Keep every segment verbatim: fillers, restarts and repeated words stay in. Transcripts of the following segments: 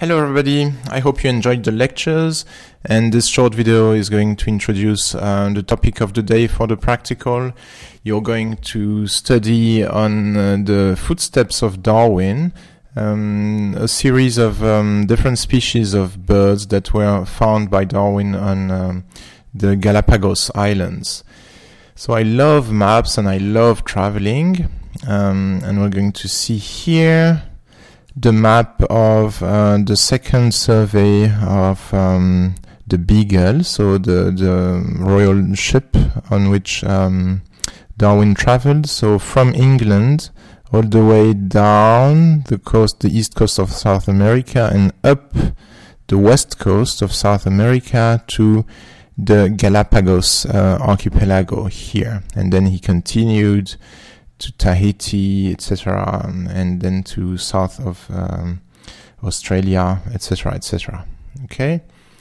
Hello everybody, I hope you enjoyed the lectures, and this short video is going to introduce uh, the topic of the day for the practical. You're going to study on uh, the footsteps of Darwin, um, a series of um, different species of birds that were found by Darwin on um, the Galapagos Islands. So I love maps and I love traveling, um, and we're going to see here the map of uh, the second survey of um, the Beagle, so the, the royal ship on which um, Darwin traveled. So from England all the way down the coast, the east coast of South America, and up the west coast of South America to the Galapagos uh, archipelago here. And then he continued to Tahiti, et cetera, and then to south of um, Australia, et cetera, et cetera. Okay,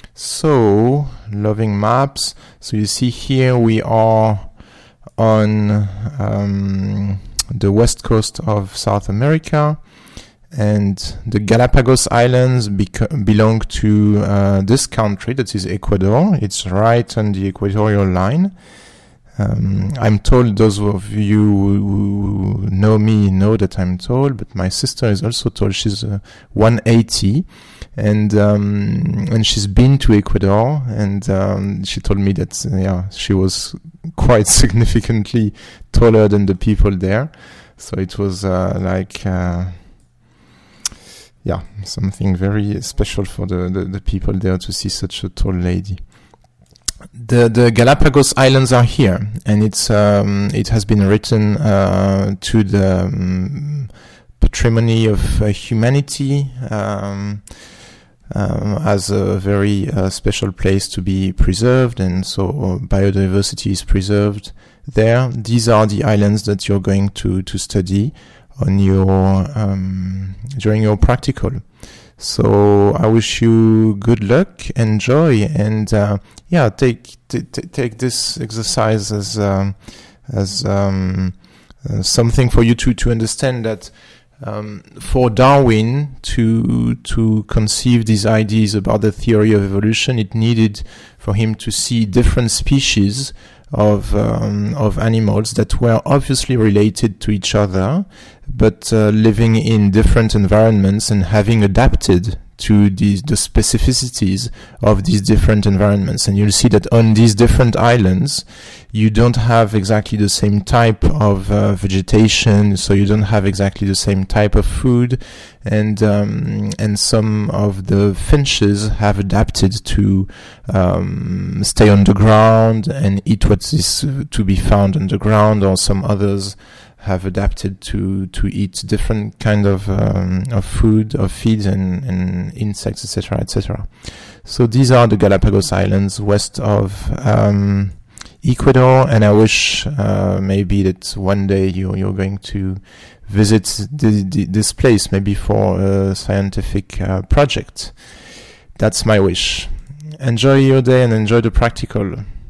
so loving maps. So you see here we are on um, the west coast of South America, and the Galapagos Islands belong to uh, this country, that is Ecuador. It's right on the equatorial line. Um, I'm told, those of you who know me know that I'm tall, but my sister is also tall. She's uh, one eighty, and um, and she's been to Ecuador, and um, she told me that uh, yeah, she was quite significantly taller than the people there. So it was uh, like uh, yeah, something very special for the, the the people there to see such a tall lady. The the Galapagos Islands are here, and it's um, it has been written uh, to the um, patrimony of uh, humanity um, um, as a very uh, special place to be preserved, and so biodiversity is preserved there. These are the islands that you're going to to study on your um, during your practical. So I wish you good luck, enjoy, and uh, yeah, take t- t- take this exercise as um, as um, uh, something for you to to understand that um, for Darwin to to conceive these ideas about the theory of evolution, it needed for him to see different species of um, of animals that were obviously related to each other, but uh, living in different environments and having adapted to these the specificities of these different environments. And you'll see that on these different islands you don't have exactly the same type of uh, vegetation, so you don't have exactly the same type of food, and um, and some of the finches have adapted to um, stay on the ground and eat what is to be found on the ground, or some others have adapted to to eat different kind of um, of food, of feeds and, and insects, et cetera, et cetera. So these are the Galapagos Islands west of um, Ecuador, and I wish uh, maybe that one day you you're going to visit the, the, this place, maybe for a scientific uh, project. That's my wish. Enjoy your day and enjoy the practical.